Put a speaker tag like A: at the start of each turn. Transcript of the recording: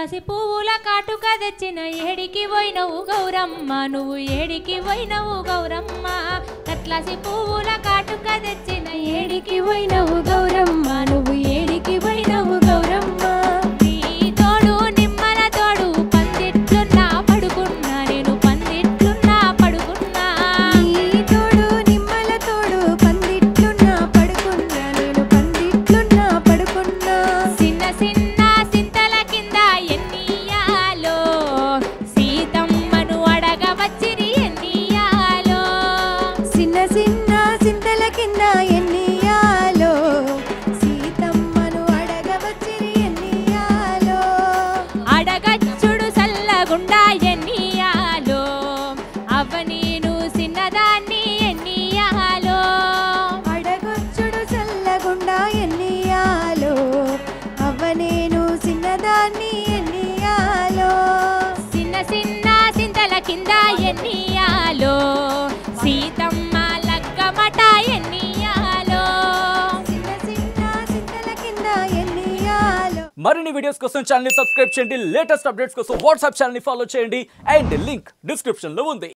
A: కట్లాసి పువ్వుల కాటుక తెచ్చిన ఏడికి పోయినవు గౌరమ్మ నువ్వు ఏడికి పోయినవు గౌరమ్మ కట్లాసి పువ్వుల కాటుక తెచ్చిన ఏడికి పోయినవు గౌరమ్మ నువ్వు ఏడికి పోయినవు గౌరమ్మ నీ తోడు నిమ్మల తోడు పందిట్లున్నా పడుకున్నా నేను పందిట్లున్నా పడుకున్నా
B: నీ తోడు నిమ్మల తోడు పందిట్లున్నా పడుకున్నా నేను పందిట్లున్నా పడుకున్నా
A: చిన్న చిన్న సింతల కింద ఎన్నియాలో సీతమ్మను అడగవచ్చిరి ఎన్నియాలో
B: చిన్న చిన్న సింతల కింద ఎన్నియాలో సీతమ్మను అడగవచ్చిరి ఎన్నియాలో
A: అడగచ్చుడు సల్లగుండా ఎన్నియాలో అవ్వ నేను చిన్నదాన్ని ఎన్నియాలో
B: అడగొచ్చుడు చల్లగుండా ఎన్నియాలో అవ్వ నేను చిన్నదాన్ని ఎన్నియాలో
A: చిన్న చిన్న సింతల కింద ఎన్నియాలో సీతమ్మ లగ్గమట ఎన్నియాలో
B: చిన్న చిన్న సింతల కింద ఎన్నియాలో
C: మరిన్ని వీడియోస్ కోసం ఛానల్ ని సబ్స్క్రైబ్ చేయండి లేటెస్ట్ అప్డేట్స్ కోసం వాట్సాప్ ఛానల్ ని ఫాలో చేయండి అండ్ లింక్ డిస్క్రిప్షన్ లో ఉంది